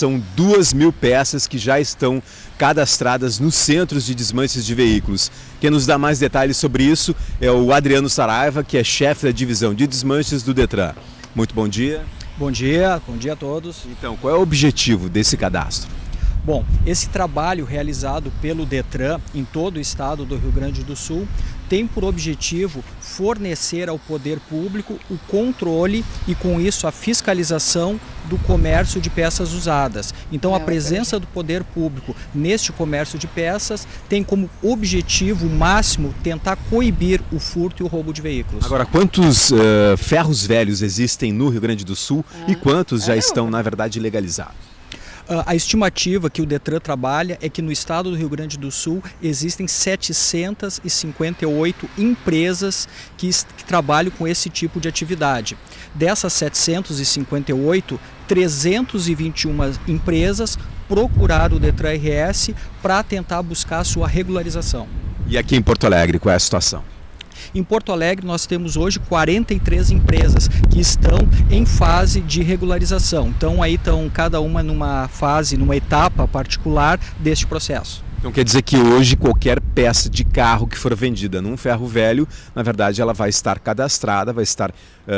São 2.000 peças que já estão cadastradas nos centros de desmanches de veículos. Quem nos dá mais detalhes sobre isso é o Adriano Saraiva, que é chefe da divisão de desmanches do Detran. Muito bom dia. Bom dia a todos. Então, qual é o objetivo desse cadastro? Bom, esse trabalho realizado pelo Detran em todo o estado do Rio Grande do Sul tem por objetivo fornecer ao poder público o controle e, com isso, a fiscalização do comércio de peças usadas. Então, a presença do poder público neste comércio de peças tem como objetivo máximo tentar coibir o furto e o roubo de veículos. Agora, quantos ferros velhos existem no Rio Grande do Sul e quantos já estão, na verdade, legalizados? A estimativa que o Detran trabalha é que no estado do Rio Grande do Sul existem 758 empresas que trabalham com esse tipo de atividade. Dessas 758, 321 empresas procuraram o Detran RS para tentar buscar a sua regularização. E aqui em Porto Alegre, qual é a situação? Em Porto Alegre nós temos hoje 43 empresas que estão em fase de regularização. Então aí estão cada uma numa fase, numa etapa particular deste processo. Então quer dizer que hoje qualquer peça de carro que for vendida num ferro velho, na verdade ela vai estar cadastrada, vai estar,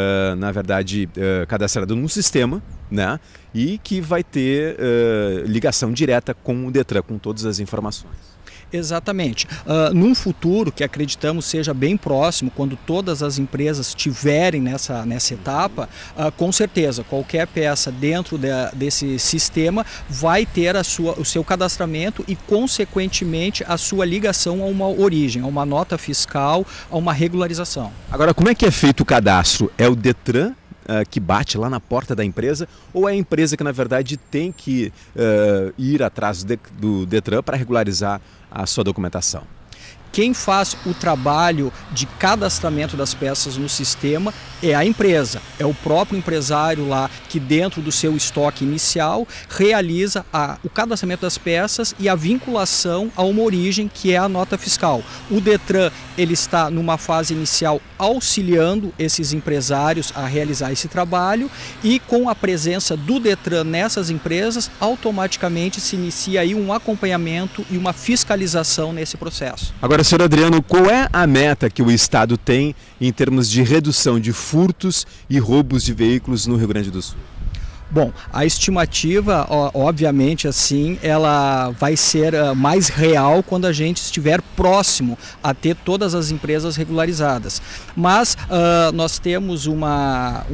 cadastrada num sistema, né? E que vai ter ligação direta com o Detran, com todas as informações. Exatamente. Num futuro que acreditamos seja bem próximo, quando todas as empresas estiverem nessa etapa, com certeza qualquer peça dentro desse sistema vai ter o seu cadastramento e, consequentemente, a sua ligação a uma origem, a uma nota fiscal, a uma regularização. Agora, como é que é feito o cadastro? É o Detran que bate lá na porta da empresa, ou é a empresa que na verdade tem que ir atrás do Detran para regularizar a sua documentação? Quem faz o trabalho de cadastramento das peças no sistema é a empresa, é o próprio empresário lá que, dentro do seu estoque inicial, realiza o cadastramento das peças e a vinculação a uma origem, que é a nota fiscal. O Detran ele está numa fase inicial auxiliando esses empresários a realizar esse trabalho, e com a presença do Detran nessas empresas, automaticamente se inicia aí um acompanhamento e uma fiscalização nesse processo. Agora, senhor Adriano, qual é a meta que o Estado tem em termos de redução de furtos e roubos de veículos no Rio Grande do Sul? Bom, a estimativa, obviamente, assim, ela vai ser mais real quando a gente estiver próximo a ter todas as empresas regularizadas. Mas nós temos uma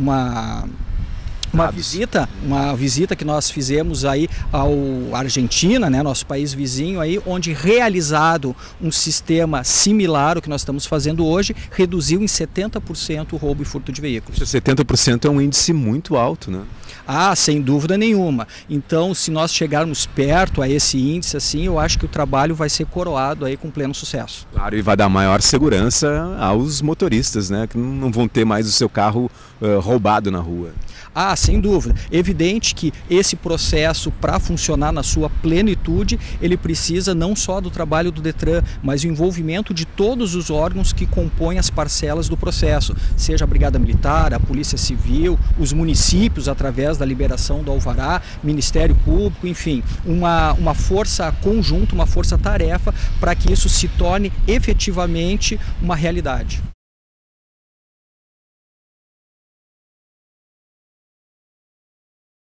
visita que nós fizemos aí ao Argentina, né, nosso país vizinho aí, onde, realizado um sistema similar ao que nós estamos fazendo hoje, reduziu em 70% o roubo e furto de veículos. 70% é um índice muito alto, né? Ah, sem dúvida nenhuma. Então, se nós chegarmos perto a esse índice, assim, eu acho que o trabalho vai ser coroado aí com pleno sucesso. Claro, e vai dar maior segurança aos motoristas, né, que não vão ter mais o seu carro roubado na rua. Ah, sem dúvida. Evidente que esse processo, para funcionar na sua plenitude, ele precisa não só do trabalho do Detran, mas o envolvimento de todos os órgãos que compõem as parcelas do processo, seja a Brigada Militar, a Polícia Civil, os municípios através da liberação do alvará, Ministério Público, enfim, uma força conjunta, uma força-tarefa para que isso se torne efetivamente uma realidade.